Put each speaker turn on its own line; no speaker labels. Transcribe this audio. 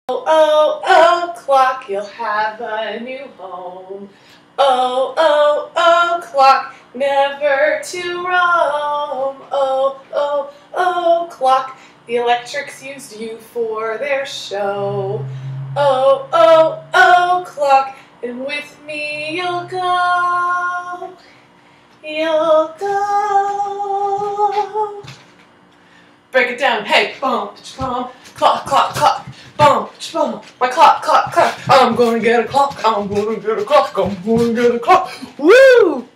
Oh, oh, oh, clock, you'll have a new home. Oh, oh, oh, clock, never to roam. Oh, oh, oh, clock, the electrics used you for their show. Oh, oh, oh, clock, and with me you'll go. You'll go. Break it down. Hey, bum, bum, clock, clock, clock. Bum, bum, my clock, clock, clock. I'm gonna get a clock. I'm gonna get a clock. I'm gonna get a clock. Woo!